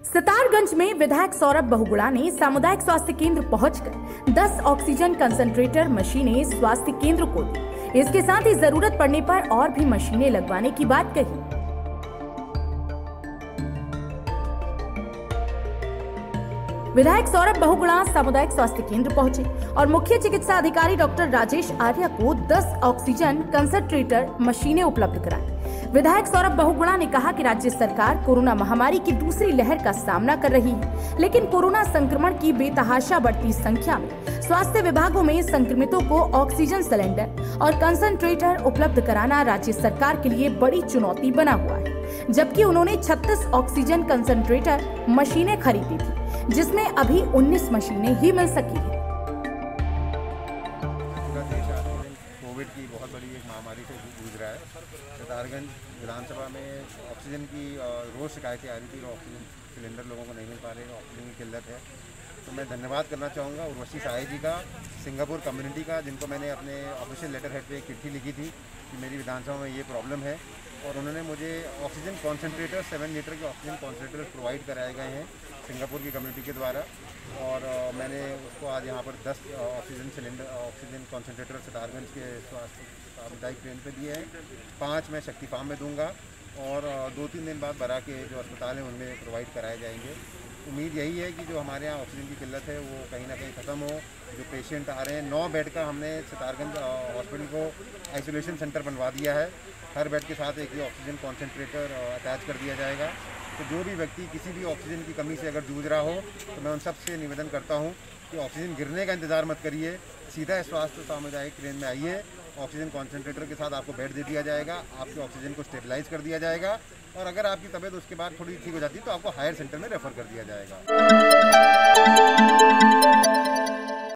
सितारगंज में विधायक सौरभ बहुगुणा ने सामुदायिक स्वास्थ्य केंद्र पहुंचकर 10 ऑक्सीजन कंसंट्रेटर मशीनें स्वास्थ्य केंद्र को दी। इसके साथ ही जरूरत पड़ने पर और भी मशीनें लगवाने की बात कही। विधायक सौरभ बहुगुणा सामुदायिक स्वास्थ्य केंद्र पहुंचे और मुख्य चिकित्सा अधिकारी डॉक्टर राजेश आर्य को 10 ऑक्सीजन कंसंट्रेटर मशीनें उपलब्ध कराई। विधायक सौरभ बहुगुणा ने कहा कि राज्य सरकार कोरोना महामारी की दूसरी लहर का सामना कर रही है, लेकिन कोरोना संक्रमण की बेतहाशा बढ़ती संख्या में स्वास्थ्य विभागों में संक्रमितों को ऑक्सीजन सिलेंडर और कंसंट्रेटर उपलब्ध कराना राज्य सरकार के लिए बड़ी चुनौती बना हुआ है। जबकि उन्होंने 36 ऑक्सीजन कंसंट्रेटर मशीनें खरीदी थी, जिसमें अभी 19 मशीनें ही मिल सकी है। कोविड की बहुत बड़ी एक महामारी से जूझ रहा है। सितारगंज विधानसभा में ऑक्सीजन की रोज़ शिकायतें आ रही थी, ऑक्सीजन सिलेंडर लोगों को नहीं मिल पा रहे, ऑक्सीजन की किल्लत है। तो मैं धन्यवाद करना चाहूँगा उर्वशी साई जी का, सिंगापुर कम्युनिटी का, जिनको मैंने अपने ऑफिशियल लेटर हेड पे एक चिट्ठी लिखी थी कि मेरी विधानसभा में ये प्रॉब्लम है, और उन्होंने मुझे ऑक्सीजन कॉन्सेंट्रेटर 7 लीटर के ऑक्सीजन कॉन्सेंट्रेटर प्रोवाइड कराए गए हैं सिंगापुर की कम्युनिटी के द्वारा। और मैंने उसको आज यहाँ पर 10 ऑक्सीजन कॉन्सेंट्रेटर सितारगंज के स्वास्थ्य सामुदायिक केंद्र पे दिए हैं। 5 मैं शक्ति फार्म में दूंगा और 2-3 दिन बाद बरा के जो अस्पताल हैं उनमें प्रोवाइड कराए जाएंगे। उम्मीद यही है कि जो हमारे यहाँ ऑक्सीजन की किल्लत है वो कहीं ना कहीं ख़त्म हो। जो पेशेंट आ रहे हैं, 9 बेड का हमने सितारगंज हॉस्पिटल को आइसोलेशन सेंटर बनवा दिया है। हर बेड के साथ एक ही ऑक्सीजन कॉन्सेंट्रेटर अटैच कर दिया जाएगा। तो जो भी व्यक्ति किसी भी ऑक्सीजन की कमी से अगर जूझ रहा हो, तो मैं उन सब से निवेदन करता हूँ कि ऑक्सीजन गिरने का इंतज़ार मत करिए, सीधा स्वास्थ्य सामुदायिक ट्रेन में आइए। ऑक्सीजन कॉन्सेंट्रेटर के साथ आपको बेड दे दिया जाएगा, आपके ऑक्सीजन को स्टेबलाइज कर दिया जाएगा, और अगर आपकी तबीयत उसके बाद थोड़ी ठीक हो जाती है तो आपको हायर सेंटर में रेफर कर दिया जाएगा।